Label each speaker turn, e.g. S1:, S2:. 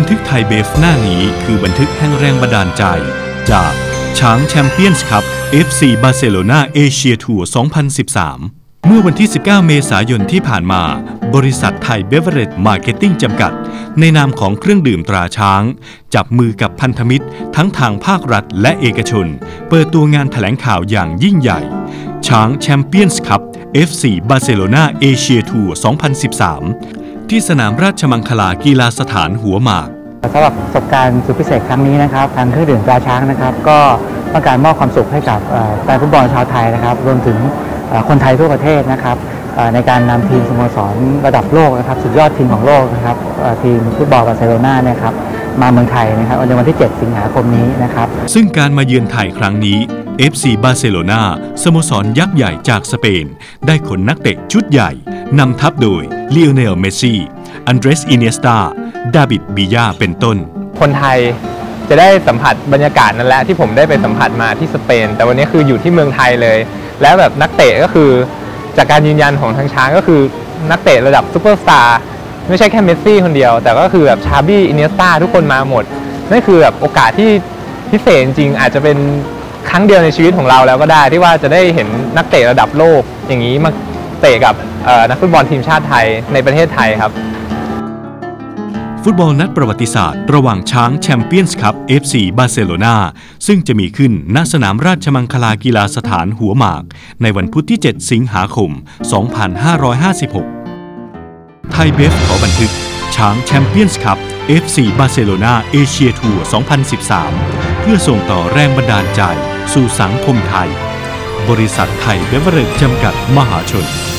S1: ทึกไทยเบฟหน้านี้คือบันทึกแห่งแรงบันดาลใจจากช้างแชมเปี้ยนส์คัพ FC บาร์เซโลนาเอเชียทัวร์ 2013 เมื่อวันที่ 19 เมษายนที่ผ่านมาบริษัทไทยเบเวอเรจมาร์เก็ตติ้งจำกัดในนามของเครื่องดื่มตราช้างจับมือกับพันธมิตรทั้งทางภาครัฐและเอกชนเปิดตัวงานแถลงข่าวอย่างยิ่งใหญ่ช้างแชมเปี้ยนส์คัพ FC บาร์เซโลนาเอเชียทัวร์ 2013 ที่สนามราชมังคลากีฬาสถานหัวหมาก
S2: สำหรับประสบการณ์สุดพิเศษครั้งนี้นะครับทางเครื่องดื่มตราช้างนะครับก็ต้องการมอบความสุขให้กับแฟนฟุตบอลชาวไทยนะครับรวมถึงคนไทยทั่วประเทศนะครับในการนำทีมสโมสรระดับโลกนะครับสุดยอดทีมของโลกนะครับทีมฟุตบอลบาร์เซโลนาเนี่ยครับมาเมืองไทยนะครับในวันที่ 7 สิงหาคมนี้นะครับ
S1: ซึ่งการมาเยือนไทยครั้งนี้ FC บาร์เซโลนาสโมสรยักษ์ใหญ่จากสเปนได้ขนนักเตะชุดใหญ่นำทัพโดยลีโอเนล เมสซี่ อันเดรส อิเนียสตา ดาวิด บียาเป็นต้น
S3: คนไทยจะได้สัมผัสบรรยากาศนั่นแหละที่ผมได้ไปสัมผัสมาที่สเปนแต่วันนี้คืออยู่ที่เมืองไทยเลยแล้วแบบนักเตะก็คือจากการยืนยันของทางช้างก็คือนักเตะระดับซูเปอร์สตาร์ไม่ใช่แค่เมสซี่คนเดียวแต่ก็คือแบบชาบี้ อิเนียสตาทุกคนมาหมดนั่นคือแบบโอกาสที่พิเศษจริงอาจจะเป็นครั้งเดียวในชีวิตของเราแล้วก็ได้ที่ว่าจะได้เห็นนักเตะระดับโลกอย่างนี้มาเตะกับนักฟุตบอลทีมชาติไทยในประเทศไทยครับ
S1: ฟุตบอลนัดประวัติศาสตร์ระหว่างช้างแชมเปี้ยนส์คัพ FC บาร์เซโลนาซึ่งจะมีขึ้นณสนามราชมังคลากีฬาสถานหัวหมากในวันพุธที่ 7 สิงหาคม 2556 ไทยเบฟขอบันทึกช้างแชมเปี้ยนส์คัพ FC บาร์เซโลนาเอเชียทัวร์ 2013 เพื่อส่งต่อแรงบันดาลใจสู่สังคมไทยบริษัทไทยเบเวอเรจจำกัดมหาชน